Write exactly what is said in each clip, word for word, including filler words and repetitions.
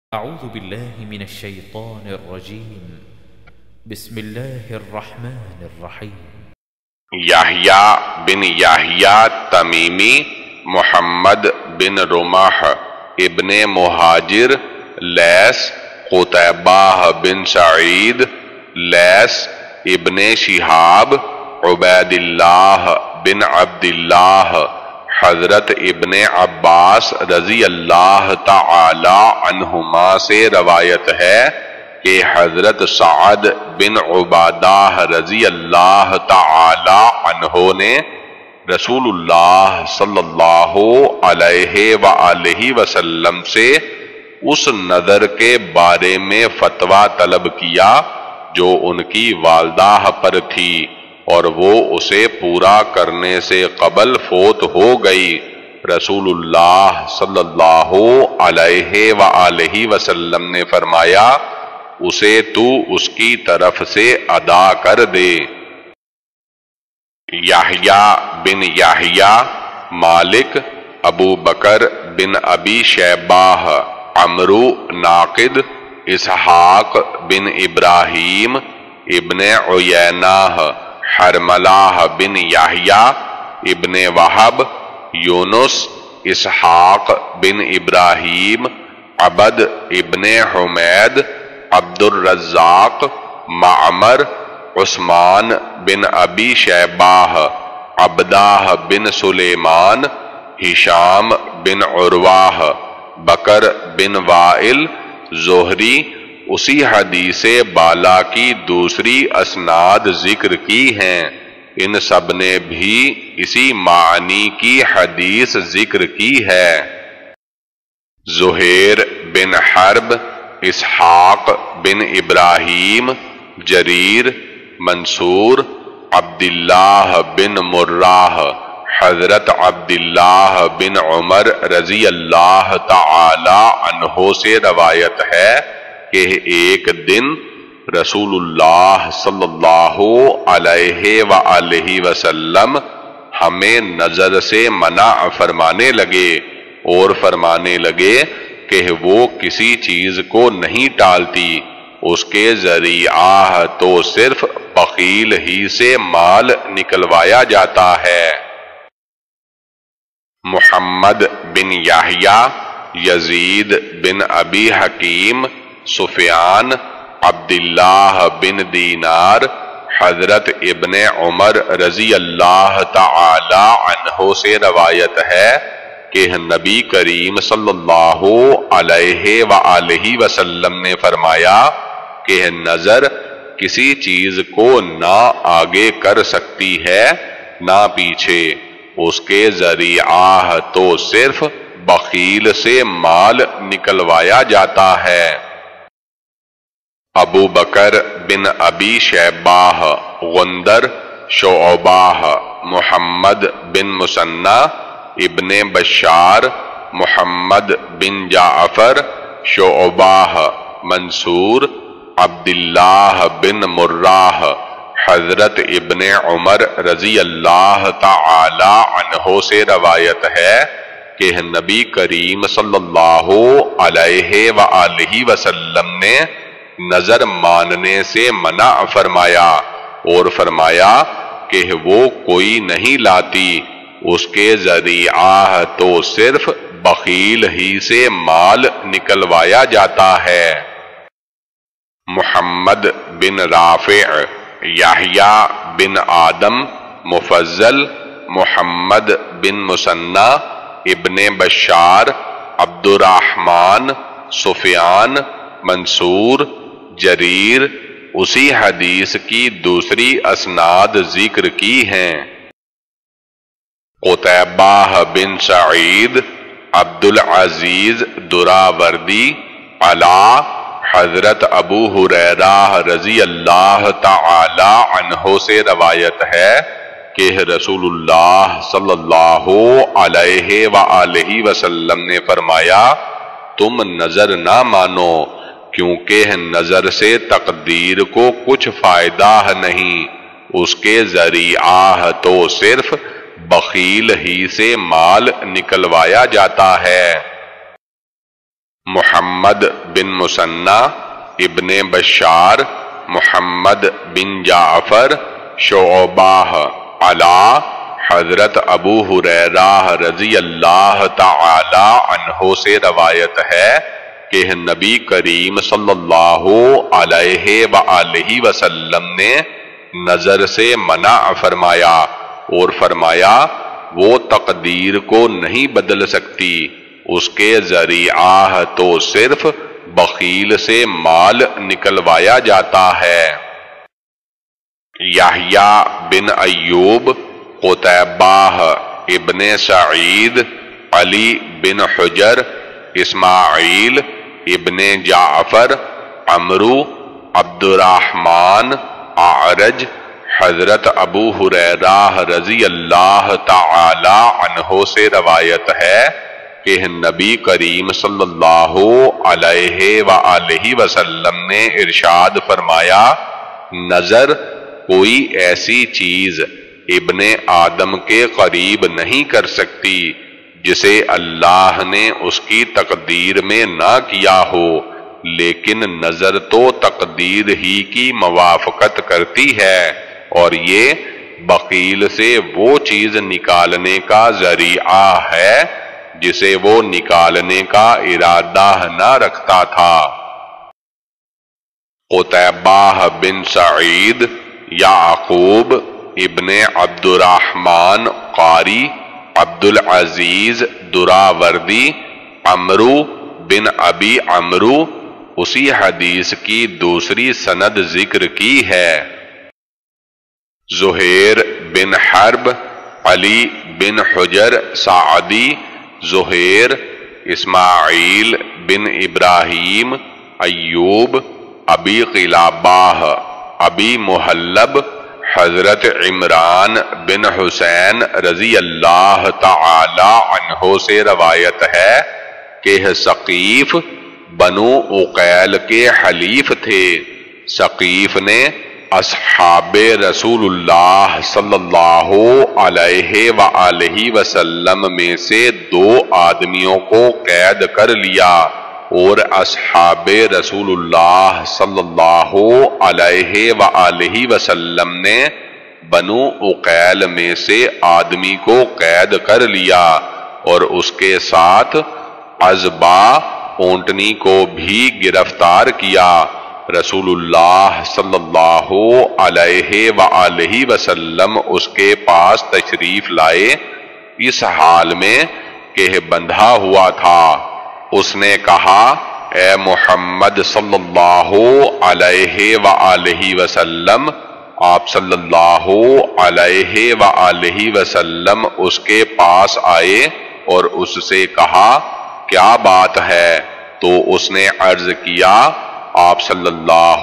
أعوذ بالله من الشيطان الرجيم بسم الله الرحمن الرحيم یحییٰ بن یحییٰ تمیمی، محمد بن رمح ابن مہاجر، لیث قتیبہ بن سعید، لیث ابن شہاب، عبید اللہ بن عبداللہ، حضرت ابن عباس رضی اللہ تعالی عنہما سے روایت ہے کہ حضرت سعد بن عبادہ رضی اللہ تعالی عنہ نے رسول اللہ صلی اللہ علیہ وآلہ وسلم سے اس نظر کے بارے میں فتویٰ طلب کیا جو ان کی والدہ پر تھی اور وہ اسے پورا کرنے سے قبل فوت ہو گئی۔ رسول اللہ صلی اللہ علیہ وآلہ وسلم نے فرمایا، اسے تو اس کی طرف سے ادا کر دے۔ یحییٰ بن یحییٰ، مالک، ابو بکر بن ابی شیبہ، عمرو ناقد، اسحاق بن ابراہیم ابن عیینہ، حرملہ بن یحییٰ ابن وہب، یونس، اسحاق بن ابراہیم، عبد ابن حمید، عبد الرزاق، معمر، عثمان بن ابی شیبہ، عبدہ بن سلیمان، ہشام بن عروہ، بکر بن وائل، زہری، اسی حدیث بالا کی دوسری اسناد ذکر کی ہیں۔ ان سب نے بھی اسی معنی کی حدیث ذکر کی ہے۔ زہیر بن حرب، اسحاق بن ابراہیم، جریر، منصور، عبداللہ بن مرہ، حضرت عبداللہ بن عمر رضی اللہ تعالی عنہ سے روایت ہے کہ ایک دن رسول اللہ صلی اللہ علیہ وآلہ وسلم ہمیں نظر سے منع فرمانے لگے اور فرمانے لگے کہ وہ کسی چیز کو نہیں ٹالتی، اس کے ذریعہ تو صرف بخیل ہی سے مال نکلوایا جاتا ہے۔ محمد بن یحییٰ، یزید بن ابی حکیم، سفیان، عبداللہ بن دینار، حضرت ابن عمر رضی اللہ تعالی عنہ سے روایت ہے کہ نبی کریم صلی اللہ علیہ وآلہ وسلم نے فرمایا کہ نظر کسی چیز کو نہ آگے کر سکتی ہے نہ پیچھے، اس کے ذریعہ تو صرف بخیل سے مال نکلوایا جاتا ہے۔ ابو بکر بن ابی شیبہ، غندر، شعبہ، محمد بن مثنی ابن بشار، محمد بن جعفر، شعبہ، منصور، عبداللہ بن مرہ، حضرت ابن عمر رضی اللہ تعالی عنہ سے روایت ہے کہ نبی کریم صلی اللہ علیہ وآلہ وسلم نے نظر ماننے سے منع فرمایا اور فرمایا کہ وہ کوئی نہیں لاتی، اس کے ذریعہ تو صرف بخیل ہی سے مال نکلوایا جاتا ہے۔ محمد بن رافع، یحییٰ بن آدم، مفضل، محمد بن مثنی ابن بشار، عبد الرحمن، سفیان، منصور، جریر، اسی حدیث کی دوسری اسناد ذکر کی ہیں۔ قتیبہ بن سعید، عبد العزیز دراوردی، علا، حضرت ابو ہریرہ رضی اللہ تعالی عنہ سے روایت ہے کہ رسول اللہ صلی اللہ علیہ وآلہ وسلم نے فرمایا، تم نظر نہ مانو کیونکہ نظر سے تقدیر کو کچھ فائدہ نہیں، اس کے ذریعہ تو صرف بخیل ہی سے مال نکلوایا جاتا ہے۔ محمد بن مثنى ابن بشار محمد بن جعفر شعبہ علا حضرت ابو ہریرہ رضی اللہ تعالی عنہ سے روایت ہے کہ نبی کریم صلی اللہ علیہ وآلہ وسلم نے نظر سے منع فرمایا اور فرمایا وہ تقدیر کو نہیں بدل سکتی، اس کے ذریعہ تو صرف بخیل سے مال نکلوایا جاتا ہے۔ یحییٰ بن ایوب، قتیبہ ابن سعید، علی بن حجر، اسماعیل ابن جعفر، عمرو، عبد الرحمن، اعرج، حضرت ابو ہریرہ رضی اللہ تعالی عنہ سے روایت ہے کہ نبی کریم صلی اللہ علیہ وآلہ وسلم نے ارشاد فرمایا، نظر کوئی ایسی چیز ابن آدم کے قریب نہیں کر سکتی جسے اللہ نے اس کی تقدیر میں نہ کیا ہو، لیکن نظر تو تقدیر ہی کی موافقت کرتی ہے، اور یہ بخیل سے وہ چیز نکالنے کا ذریعہ ہے جسے وہ نکالنے کا ارادہ نہ رکھتا تھا۔ قتیبہ بن سعید، یعقوب ابن عبد الرحمن قاری، عبد العزیز دراوردی، عمرو بن ابی عمرو، اسی حدیث کی دوسری سند ذکر کی ہے۔ زہیر بن حرب، Ali bin Hajar Saadi, Zuhair, Ismail bin Ibrahim, Ayyub, Abi Qilaba, ابی محلب، حضرت عمران بن حسین رضی اللہ تعالی عنہ سے روایت ہے کہ ثقیف بنو عقیل کے حلیف تھے۔ ثقیف نے اصحاب رسول اللہ صلی اللہ علیہ وآلہ وسلم میں سے دو آدمیوں کو قید کر لیا، اور اصحاب رسول اللہ صلی اللہ علیہ وآلہ وسلم نے بنو عقیل میں سے آدمی کو قید کر لیا اور اس کے ساتھ عزبہ اونٹنی کو بھی گرفتار کیا۔ رسول اللہ صلی اللہ علیہ وآلہ وسلم اس کے پاس تشریف لائے اس حال میں کہ بندھا ہوا تھا۔ اس نے کہا، اے محمد صلی اللہ علیہ وآلہ وسلم۔ آپ صلی اللہ علیہ وآلہ وسلم اس کے پاس آئے اور اس سے کہا، کیا بات ہے؟ تو اس نے عرض کیا، آپ صلی اللہ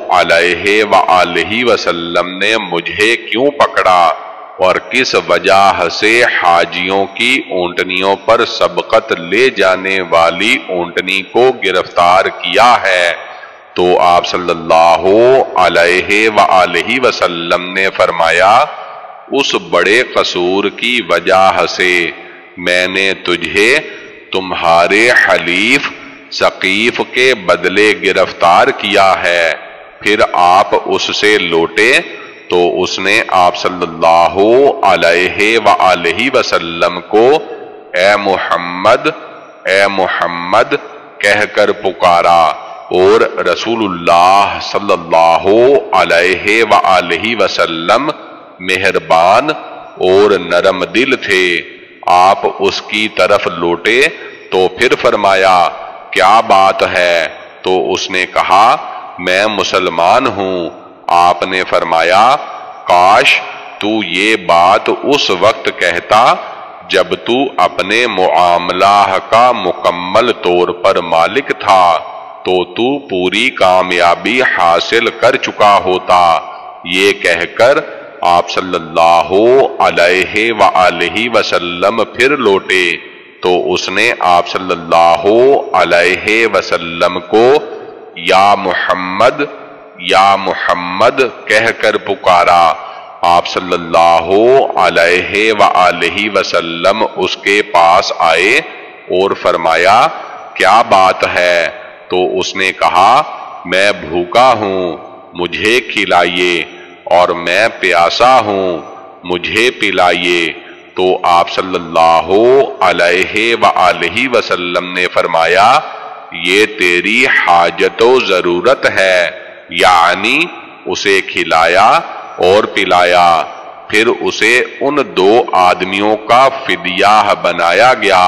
علیہ وآلہ وسلم نے مجھے کیوں پکڑا اور کس وجہ سے حاجیوں کی اونٹنیوں پر سبقت لے جانے والی اونٹنی کو گرفتار کیا ہے؟ تو آپ صلی اللہ علیہ وآلہ وسلم نے فرمایا، اس بڑے قصور کی وجہ سے میں نے تجھے تمہارے حلیف ثقیف کے بدلے گرفتار کیا ہے۔ پھر آپ اس سے لوٹے تو اس نے آپ صلی اللہ علیہ وآلہ وسلم کو اے محمد اے محمد کہہ کر پکارا، اور رسول اللہ صلی اللہ علیہ وآلہ وسلم مہربان اور نرم دل تھے۔ آپ اس کی طرف لوٹے تو پھر فرمایا، کیا بات ہے؟ تو اس نے کہا، میں مسلمان ہوں۔ آپ نے فرمایا، کاش تو یہ بات اس وقت کہتا جب تو اپنے معاملہ کا مکمل طور پر مالک تھا، تو تو پوری کامیابی حاصل کر چکا ہوتا۔ یہ کہہ کر آپ صلی اللہ علیہ وآلہ وسلم پھر لوٹے تو اس نے آپ صلی اللہ علیہ وسلم کو یا محمد یا محمد کہہ کر پکارا۔ آپ صلی اللہ علیہ وآلہ وسلم اس کے پاس آئے اور فرمایا، کیا بات ہے؟ تو اس نے کہا میں بھوکا ہوں، مجھے کھلائیے، اور میں پیاسا ہوں، مجھے پلائیے۔ تو آپ صلی اللہ علیہ وآلہ وسلم نے فرمایا یہ تیری حاجت و ضرورت ہے، یعنی اسے کھلایا اور پلایا۔ پھر اسے ان دو آدمیوں کا فدیہ بنایا گیا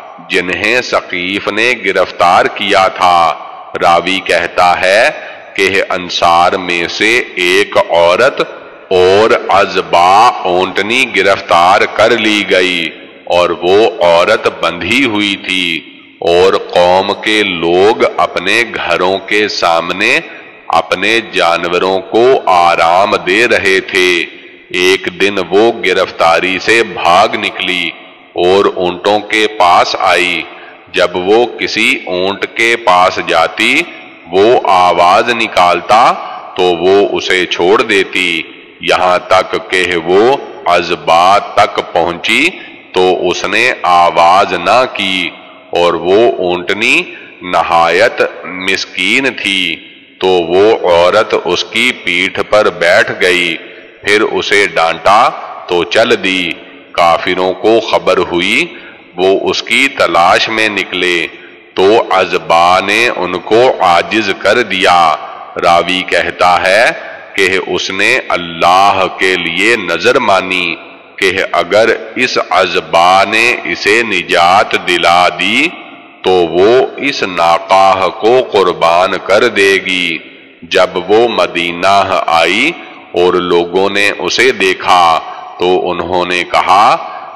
جنہیں ثقیف نے گرفتار کیا تھا۔ راوی کہتا ہے کہ انصار میں سے ایک عورت اور ازبا اونٹنی گرفتار کر لی گئی، اور وہ عورت بندھی ہوئی تھی، اور قوم کے لوگ اپنے گھروں کے سامنے اپنے جانوروں کو آرام دے رہے تھے۔ ایک دن وہ گرفتاری سے بھاگ نکلی اور اونٹوں کے پاس آئی۔ جب وہ کسی اونٹ کے پاس جاتی، وہ آواز نکالتا تو وہ اسے چھوڑ دیتی، یہاں تک کہ وہ ازبا تک پہنچی تو اس نے آواز نہ کی، اور وہ اونٹنی نہایت مسکین تھی، تو وہ عورت اس کی پیٹھ پر بیٹھ گئی، پھر اسے ڈانٹا تو چل دی۔ کافروں کو خبر ہوئی، وہ اس کی تلاش میں نکلے تو ازبا نے ان کو عاجز کر دیا۔ راوی کہتا ہے کہ اس نے اللہ کے لیے نظر مانی کہ اگر اس ازبا نے اسے نجات دلا دی تو وہ اس ناقہ کو قربان کر دے گی۔ جب وہ مدینہ آئی اور لوگوں نے اسے دیکھا تو انہوں نے کہا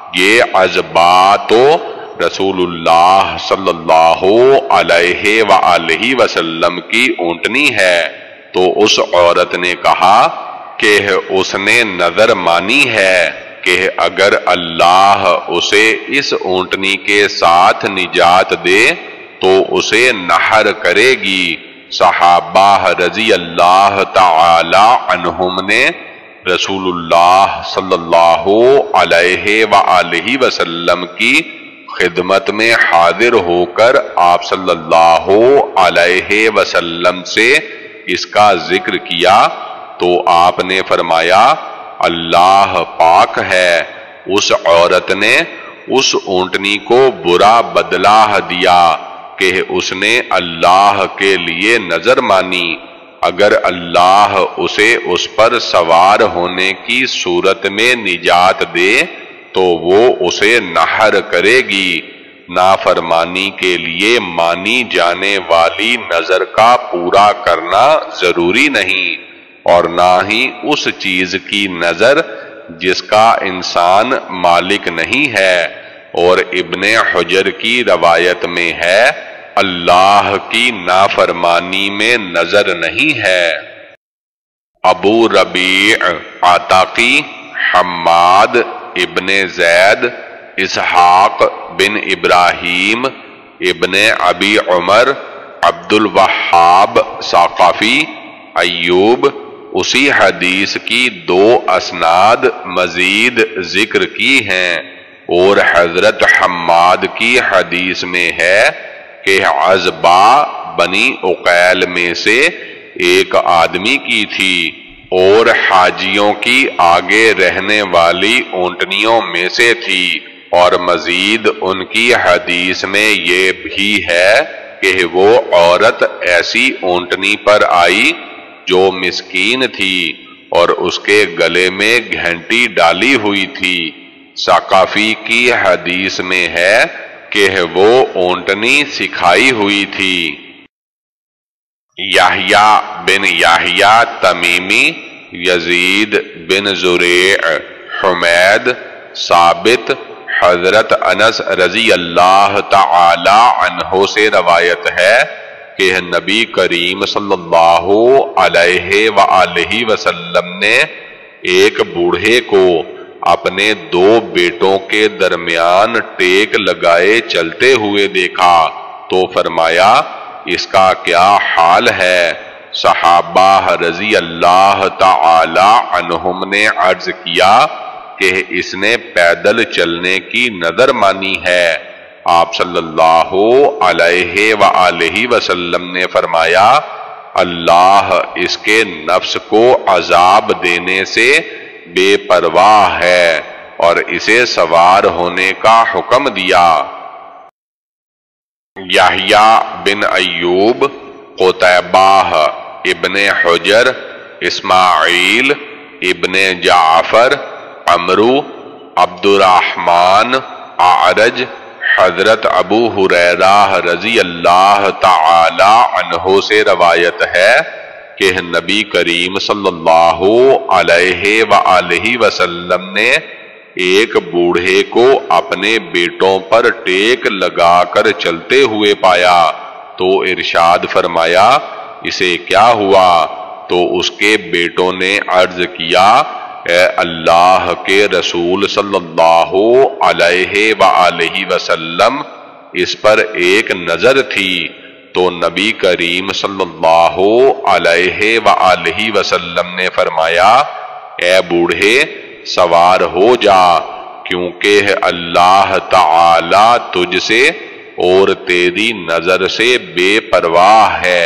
یہ ازبا تو رسول اللہ صلی اللہ علیہ وآلہ وسلم کی اونٹنی ہے۔ تو اس عورت نے کہا کہ اس نے نظر مانی ہے کہ اگر اللہ اسے اس اونٹنی کے ساتھ نجات دے تو اسے نحر کرے گی۔ صحابہ رضی اللہ تعالی عنہم نے رسول اللہ صلی اللہ علیہ وآلہ وسلم کی خدمت میں حاضر ہو کر آپ صلی اللہ علیہ وسلم سے اس کا ذکر کیا تو آپ نے فرمایا اللہ پاک ہے، اس عورت نے اس اونٹنی کو برا بدلہ دیا کہ اس نے اللہ کے لیے نظر مانی، اگر اللہ اسے اس پر سوار ہونے کی صورت میں نجات دے تو وہ اسے نحر کرے گی۔ نافرمانی کے لیے مانی جانے والی نظر کا پورا کرنا ضروری نہیں، اور نہ ہی اس چیز کی نظر جس کا انسان مالک نہیں ہے۔ اور ابن حجر کی روایت میں ہے اللہ کی نافرمانی میں نظر نہیں ہے۔ ابو ربیع عتاقی، حماد ابن زید، اسحاق بن ابراہیم ابن ابی عمر، عبد الوہاب ثقفی، ایوب، اسی حدیث کی دو اسناد مزید ذکر کی ہیں، اور حضرت حماد کی حدیث میں ہے کہ عزبا بنی عقیل میں سے ایک آدمی کی تھی، اور حاجیوں کی آگے رہنے والی اونٹنیوں میں سے تھی، اور مزید ان کی حدیث میں یہ بھی ہے کہ وہ عورت ایسی اونٹنی پر آئی جو مسکین تھی اور اس کے گلے میں گھنٹی ڈالی ہوئی تھی۔ ثقفی کی حدیث میں ہے کہ وہ اونٹنی سکھائی ہوئی تھی۔ یحییٰ بن یحییٰ تمیمی، یزید بن زریع، حمید، ثابت، حضرت انس رضی اللہ تعالی عنہ سے روایت ہے کہ نبی کریم صلی اللہ علیہ وآلہ وسلم نے ایک بوڑھے کو اپنے دو بیٹوں کے درمیان ٹیک لگائے چلتے ہوئے دیکھا تو فرمایا اس کا کیا حال ہے؟ صحابہ رضی اللہ تعالی عنہم نے عرض کیا کہ اس نے پیدل چلنے کی نظر مانی ہے۔ آپ صلی اللہ علیہ وآلہ وسلم نے فرمایا اللہ اس کے نفس کو عذاب دینے سے بے پرواہ ہے اور اسے سوار ہونے کا حکم دیا۔ یحییٰ بن ایوب، قتیبہ ابن حجر، اسماعیل ابن جعفر، عمرو، عبد الرحمن، اعرج، حضرت ابو ہریرہ رضی اللہ تعالی عنہ سے روایت ہے کہ نبی کریم صلی اللہ علیہ وآلہ وسلم نے ایک بوڑھے کو اپنے بیٹوں پر ٹیک لگا کر چلتے ہوئے پایا تو ارشاد فرمایا اسے کیا ہوا؟ تو اس کے بیٹوں نے عرض کیا اے اللہ کے رسول صلی اللہ علیہ وآلہ وسلم اس پر ایک نظر تھی۔ تو نبی کریم صلی اللہ علیہ وآلہ وسلم نے فرمایا اے بوڑھے سوار ہو جا کیونکہ اللہ تعالی تجھ سے اور تیری نظر سے بے پرواہ ہے۔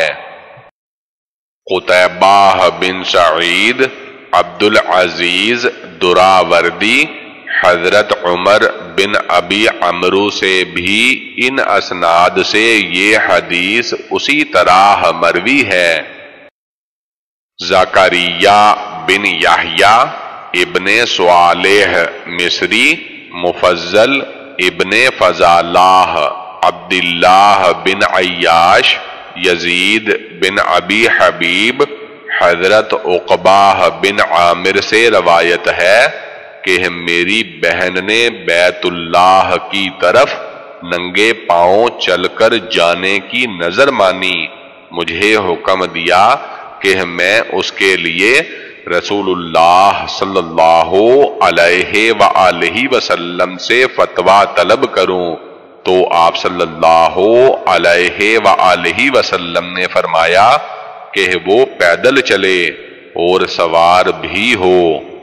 قتیبہ بن سعید، عبد العزیز دراوردی، حضرت عمر بن ابی عمرو سے بھی ان اسناد سے یہ حدیث اسی طرح مروی ہے۔ زکریا بن یحییٰ ابن صالح مصری، مفضل ابن فضالہ، عبداللہ بن عیاش، یزید بن ابی حبیب، حضرت عقبہ بن عامر سے روایت ہے کہ میری بہن نے بیت اللہ کی طرف ننگے پاؤں چل کر جانے کی نظر مانی، مجھے حکم دیا کہ میں اس کے لیے رسول اللہ صلی اللہ علیہ وآلہ وسلم سے فتویٰ طلب کروں تو آپ صلی اللہ علیہ وآلہ وسلم نے فرمایا کہ وہ پیدل چلے اور سوار بھی ہو۔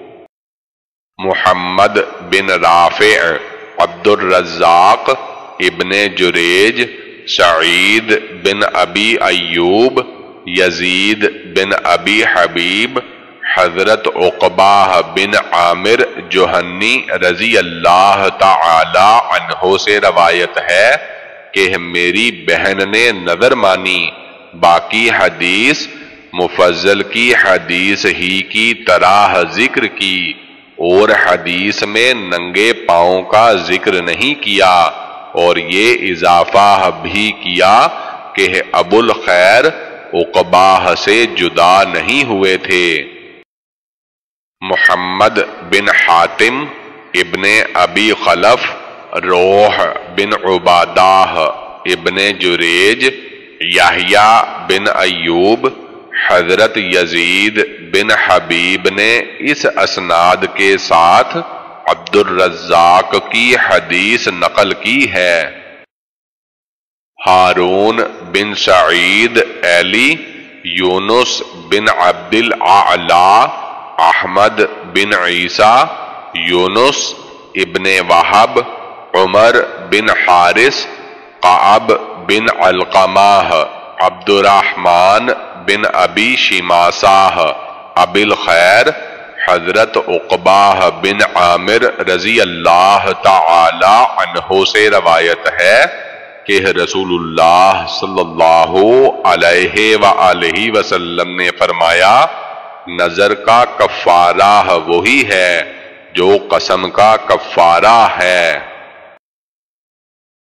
محمد بن رافع، عبد الرزاق ابن جریج، سعید بن ابی ایوب، یزید بن ابی حبیب، حضرت عقبہ بن عامر جوہنی رضی اللہ تعالی عنہ سے روایت ہے کہ میری بہن نے نظر مانی۔ باقی حدیث مفضل کی حدیث ہی کی طرح ذکر کی اور حدیث میں ننگے پاؤں کا ذکر نہیں کیا اور یہ اضافہ بھی کیا کہ ابو الخیر عقبہ سے جدا نہیں ہوئے تھے۔ محمد بن حاتم ابن ابی خلف، روح بن عبادہ ابن جریج، یحییٰ بن ایوب، حضرت یزید بن حبیب نے اس اسناد کے ساتھ عبد الرزاق کی حدیث نقل کی ہے۔ ہارون بن سعید ایلی، یونس بن عبد الاعلی، احمد بن عیسیٰ، یونس ابن وہب، عمر بن حارث، قعب بن علقمہ، عبد الرحمن بن ابی شماسہ، ابی الخیر، حضرت عقبہ بن عامر رضی اللہ تعالی عنہ سے روایت ہے کہ رسول اللہ صلی اللہ علیہ وآلہ وسلم نے فرمایا نظر کا کفارہ وہی ہے جو قسم کا کفارہ ہے۔